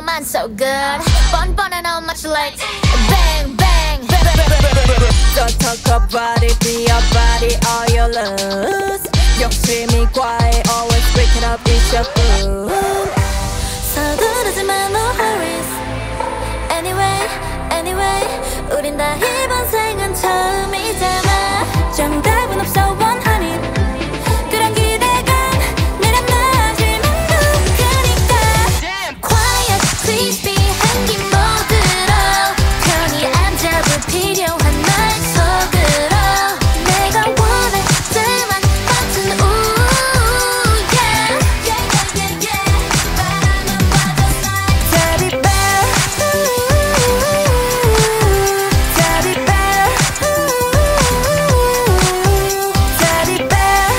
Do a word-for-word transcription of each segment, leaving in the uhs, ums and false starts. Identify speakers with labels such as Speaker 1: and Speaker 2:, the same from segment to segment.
Speaker 1: 말로만 so good. 뻔뻔해 no much like bang bang.
Speaker 2: Don't talk about it, be about it, all your lose. 욕심이 과해, always break it up, it's your food.
Speaker 1: 서두르지 마, no hurries. Anyway, anyway, 우린 다 이번 생은 처음이잖아.
Speaker 2: 정답은 없어, 원하니.
Speaker 1: 그런 기대감 내려 놔질만 누구니까. Quiet, please be 한기 모드로 편히 앉아 불필요한 말 속으로 내가 원할 때만 버튼 우 yeah yeah yeah yeah 바람은 와줬어 Teddy Bear Teddy Bear Teddy Bear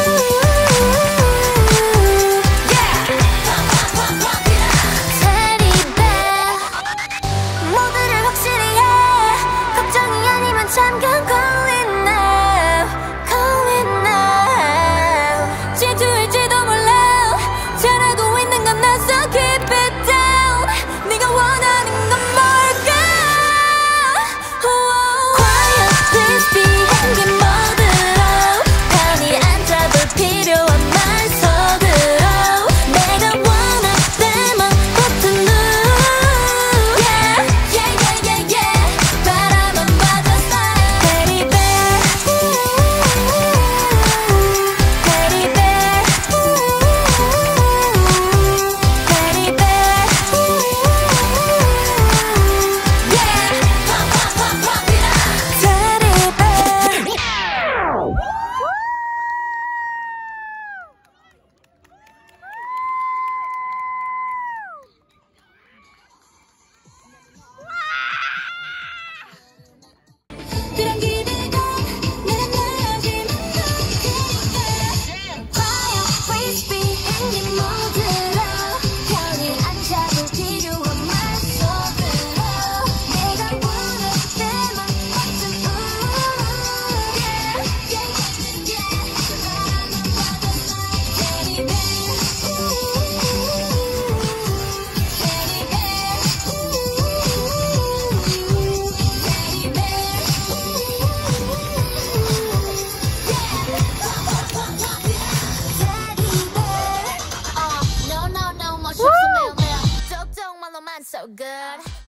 Speaker 1: Teddy Bear 모두를 확실히 해 걱정이 아니면 잠깐 call it now call it now 질투일지도 몰라 잘 알고 있는 건 나 so keep it down 네가 원하는 건 뭘까 Quiet please be 한기 모드로 편히 앉아 불필요한 말 속으로 내가 원할 때만 버튼 누 yeah yeah yeah yeah yeah 바람은 와줬어 Teddy Bear Teddy Bear Teddy Bear yeah Teddy Bear 그런 기대가 내려 놔질만 누구니까. Quiet, please be 한기 모드로 편히 앉아 불필요한 말 속으로 내가 원할 때만 버튼 우 yeah yeah yeah yeah 바람은 와줬어 Teddy Bear Teddy Bear Teddy Bear No, no, no, 뭐 쉽소 매우 매우 쪽쪽 말로만 so good.